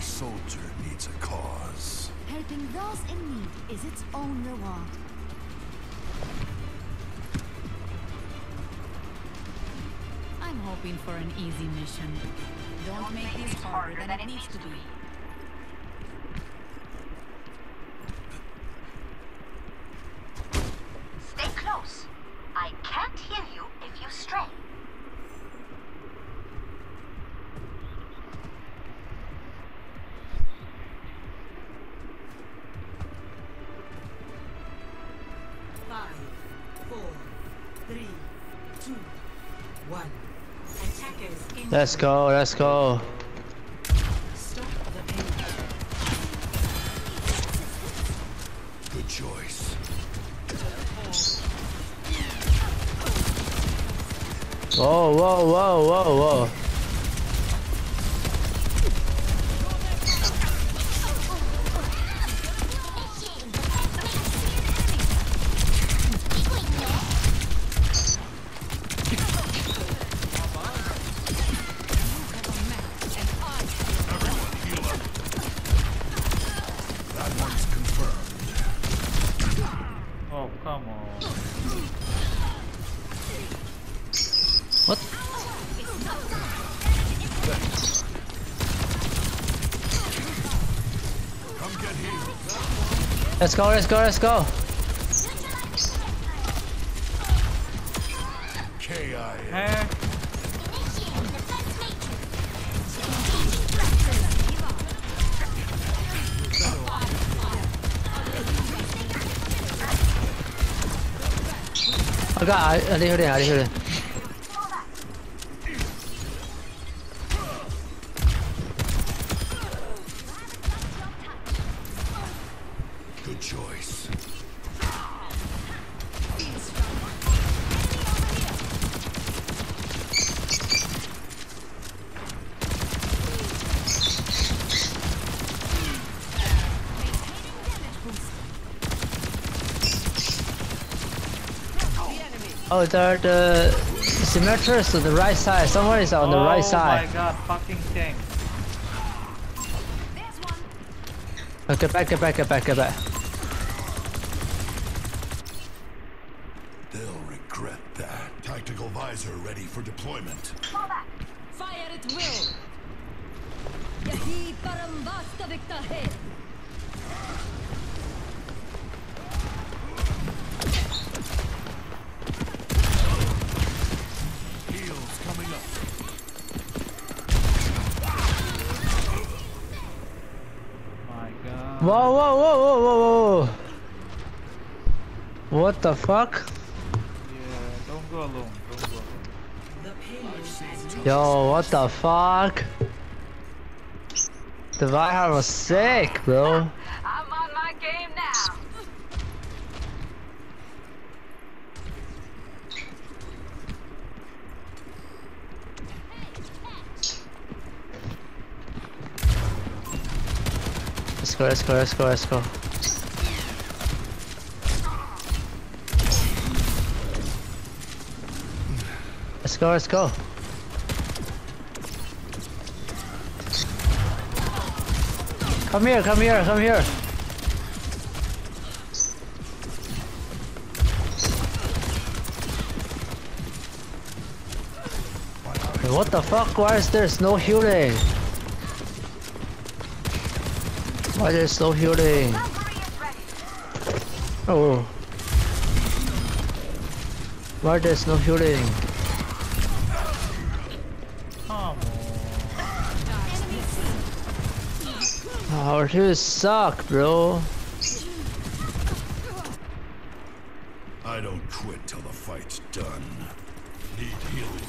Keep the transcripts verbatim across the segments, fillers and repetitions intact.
soldier needs a cause. Helping those in need is its own reward. I'm hoping for an easy mission. Don't make this harder than it needs to be. Stay close. I can't hear you if you stray. Five, four, three, two, one. Attackers in. Let's go, let's go. Stop the page. Good choice. Whoa, whoa, whoa, whoa, whoa. Oh, come on. What? Come get healed. Let's go, let's go, let's go. K I A. Eh? I got, I, I hear it, I hear it. Good choice. Oh, the, the symmetrics on the right side. Someone is on the right side. Oh my god, fucking thing. Oh, get back, get back, get back, get back. They'll regret that. Tactical visor ready for deployment. Fire at will! Yahi parambasta viktahe! Heals coming up. My god. Whoa, whoa, whoa, whoa, whoa, whoa. What the fuck? Yeah, don't go alone. Don't go alone. The payload has reached. Yo, what the fuck? The Vihar was sick, bro. I'm on my game now. Let's go, let's go, let's go, let's go. Let's go, let's go. Come here, come here, come here. What the fuck? Why is there no healing? Why there's no healing? Oh. Why there's no healing? Come on. Our heals suck, bro. I don't quit till the fight's done. Need healing.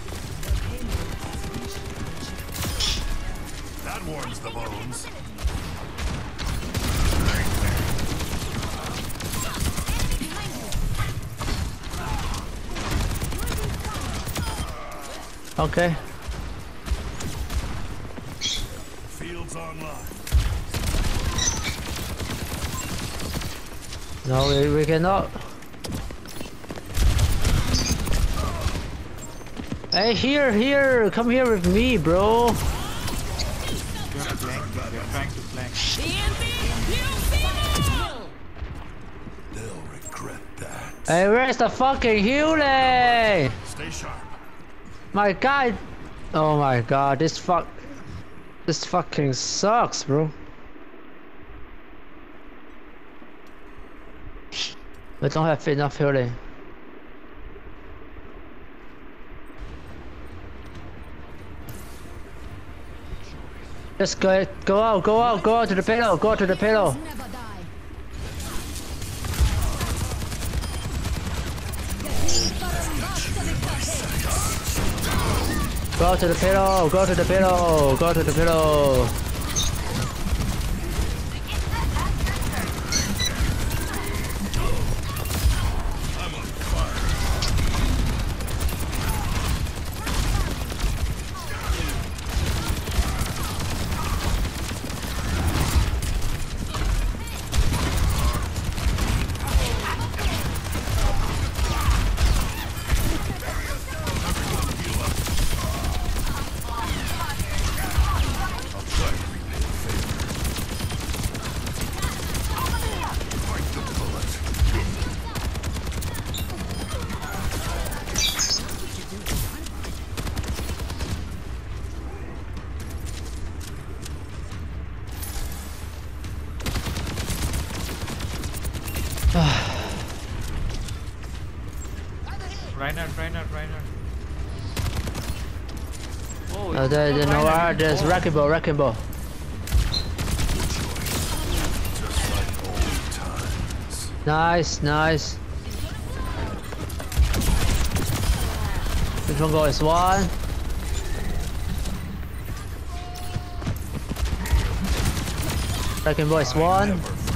That warms the bones. Okay. Fields online. No, we, we cannot. Hey, here, here, come here with me, bro. Got it. Hey, where's the fucking healing? Stay sharp. My god. Oh my god, this fuck. This fucking sucks, bro. We don't have enough healing. Just go, go out, go out, go out to the pillow, go to the pillow. Never die. Go to the pillow, go to the pillow, go to the pillow. Reinhardt, Reinhardt, Reinhardt. Oh, Oh, there, there, no, uh, there's oh. wrecking ball, wrecking ball. Just like old times. Nice, nice. This one goes one. Wrecking ball is one. Never forget.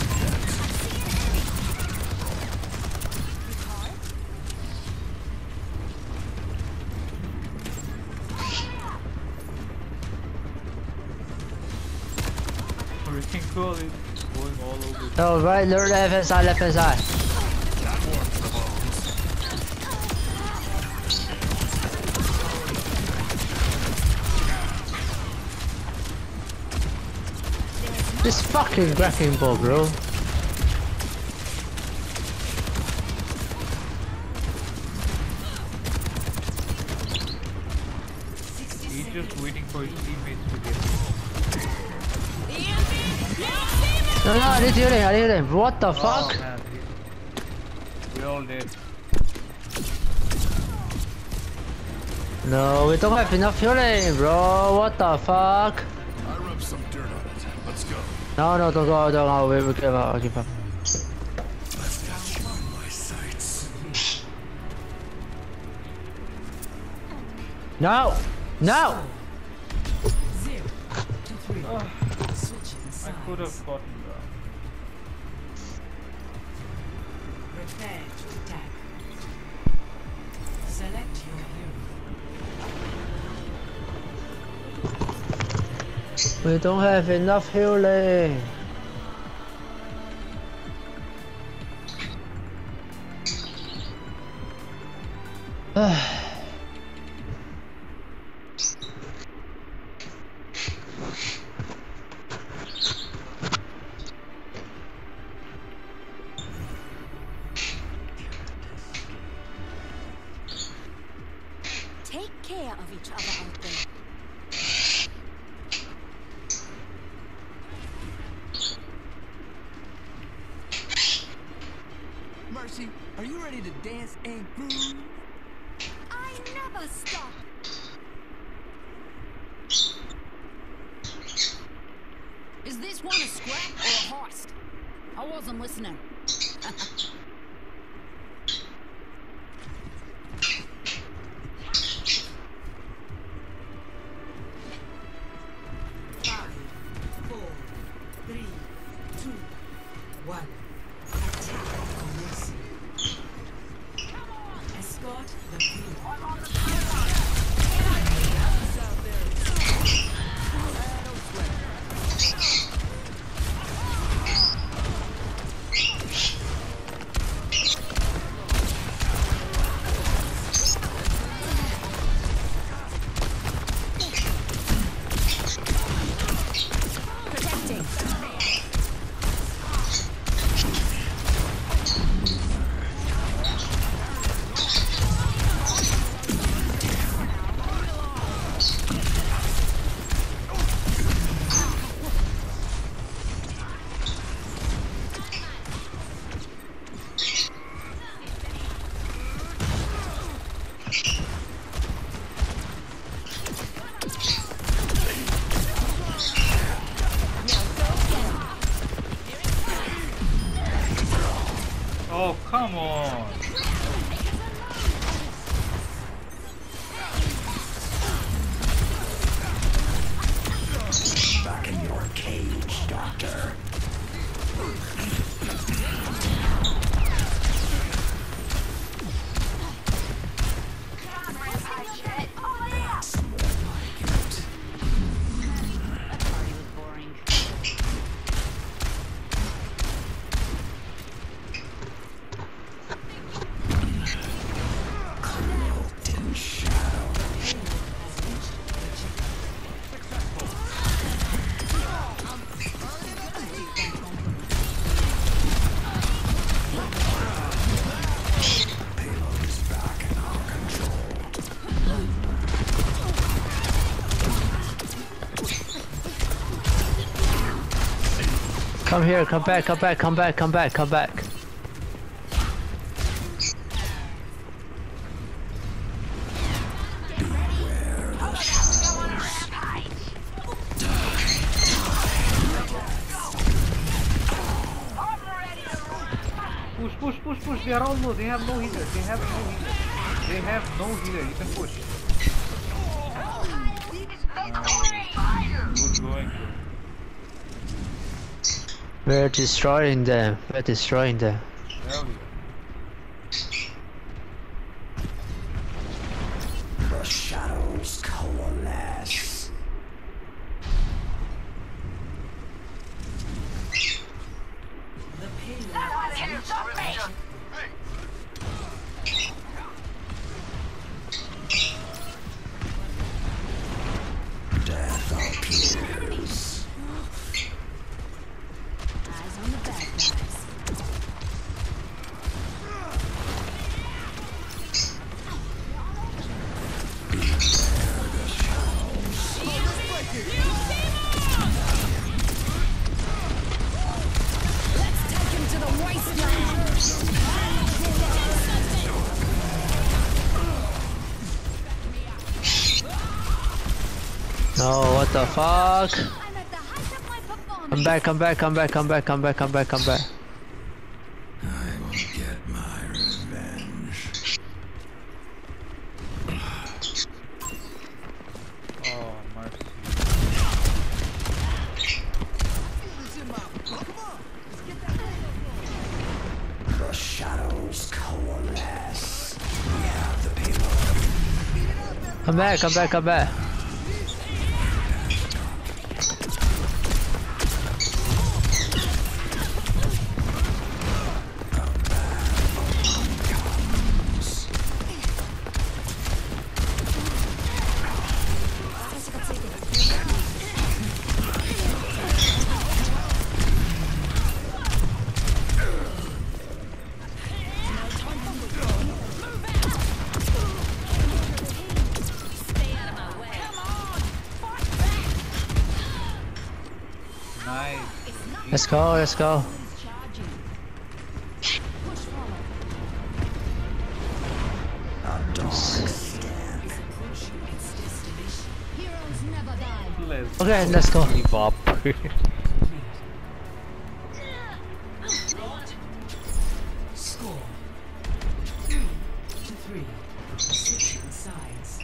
Wrecking ball is going all over. Oh, right, left hand side, left hand side. That warms the bones. This fucking wrecking ball, bro. He's just waiting for his teammates to get. No, no, I need healing, I need healing. What the Oh, fuck? man, we all dead. No, we don't have enough healing, bro. What the fuck? I rubbed some dirt on it. Let's go. No, no, don't go, don't go. We will give up, I'll give up. I've got you in my sights. No! No! Zero to three. Switching I sides. could have gotten that. Prepare to attack. Select your hero. We don't have enough healing. Take care of each other out there. Mercy, are you ready to dance and groove? I never stop. Is this one a scrap or a heist? I wasn't listening. Five, four, three, two, one. Attack commencing. Escort the field. Come here, come back, come back, come back, come back, come back. Push, push, push, push. They are all low. They have no healer. They have no healer. They have no healer. You can push. Good going, bro. We're destroying them. We're destroying them. There we go. The shadows coalesce. The payload. Death appears. Eyes on the bad guys. Let's take him to the wasteland. No, what the fuck? I'm at the height of my performance. Come back, come back, come back, come back, come back, come back, come back. I will get my revenge. Oh, mercy. The shadows coalesce. We have the payload. Come back, come back, come back. Nice. Let's go, let's go. A dog stand. Heroes never die. Let's Okay, let's go. give up. Score. Three to three. Switching sides.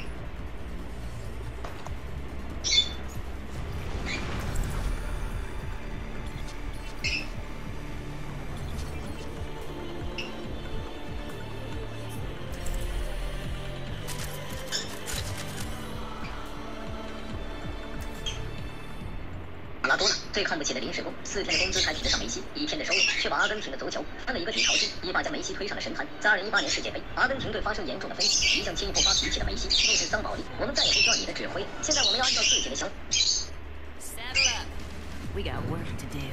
阿拉多纳最看不起的临时工，四天的工资才抵得上梅西，一天的收入却把阿根廷的足球翻了一个底朝天，一把将梅西推上了神坛。在二零一八年世界杯，阿根廷队发生严重的分歧，一向轻易不发脾气的梅西怒斥桑保利：“我们再也不需要你的指挥，现在我们要按照自己的想。” Saddle up. We got work to do.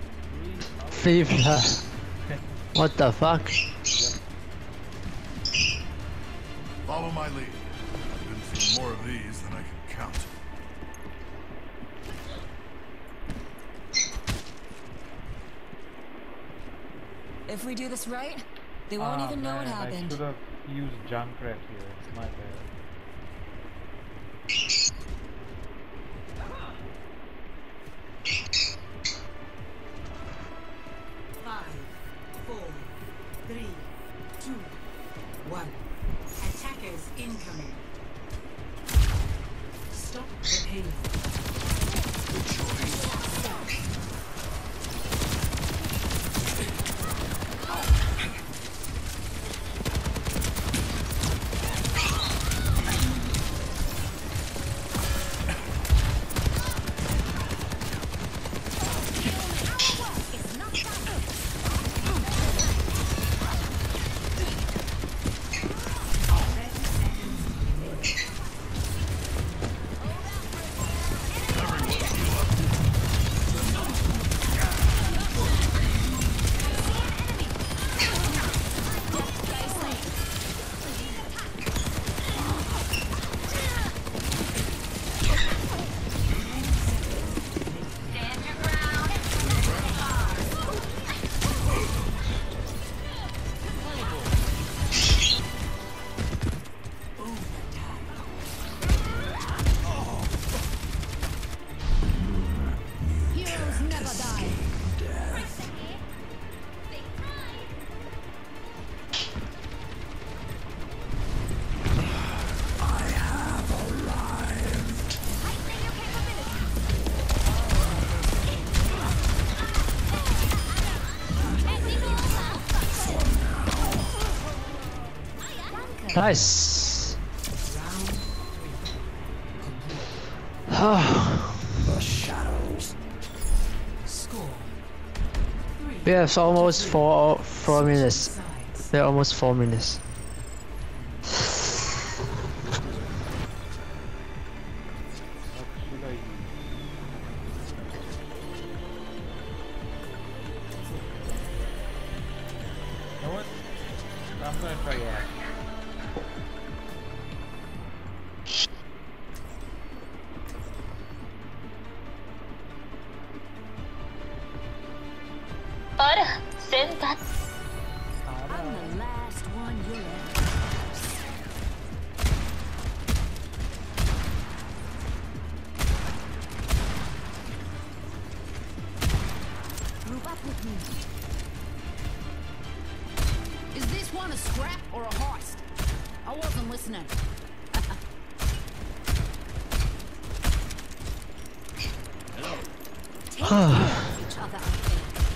FIFA. What the fuck? Follow my lead. I've been through more of these than I can count. If we do this right, they won't Ah, even know what man, I happened. should have used Junkrat here. It's my bad. Five, four, three, two, one. Attackers incoming. Stop the payload. Nice. The shadows. Score. We have almost four four minutes. We're almost four minutes. You know what? I'm gonna try Ashe. I'm the last one you'll ever Group up with me. Is this one a scrap or a heist? I wasn't listening. Take care of each other out there.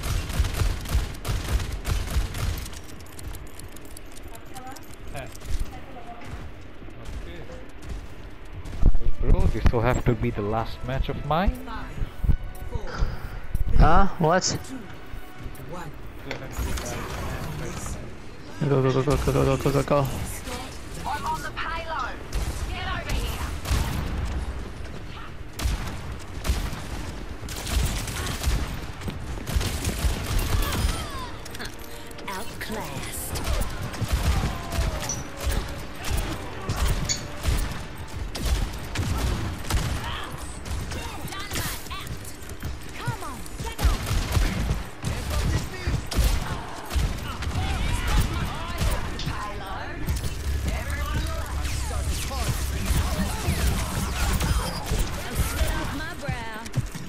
Bro, this will have to be the last match of mine. Huh? What? One. Go go go go go go go go go. I'm on the payload. Get over here. Outclassed. Dynamite out. Come on, get on. Sweat off my brow.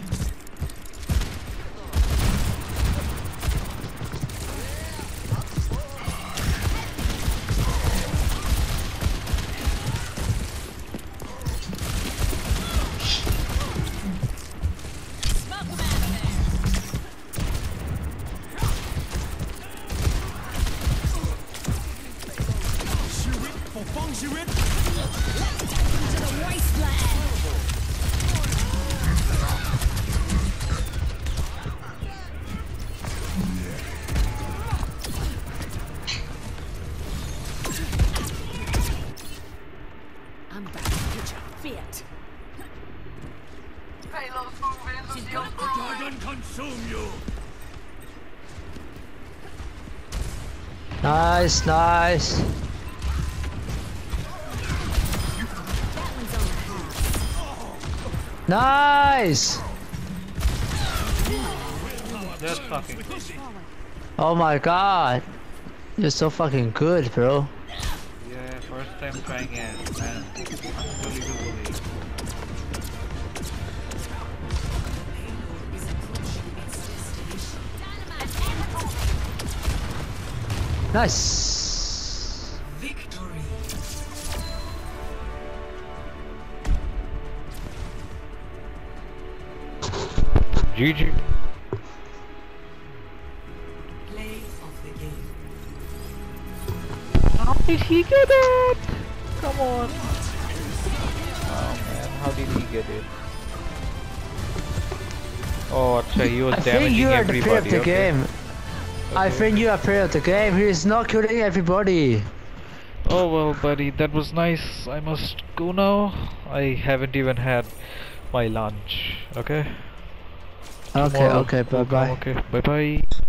Smoke 'em out of there. Let's take 'em to the wasteland. I'm about to get you fit. Payload's moving. She's Lucio's got the I can consume you. Nice, nice. That one's on the house. Nice. That's fucking. Oh my god. You're so fucking good, bro. Yeah, first time trying it, man. Unbelievably. Nice. Victory. G G. Play of the game. How did he get it? Come on. Oh man, how did he get it? Oh, so he was I think damaging you are the everybody. player of the okay. game. I Okay. think you are player of the game. He is not killing everybody. Oh well, buddy, that was nice. I must go now. I haven't even had my lunch. Okay. Okay, Tomorrow okay, bye we'll come, bye. Okay, bye bye.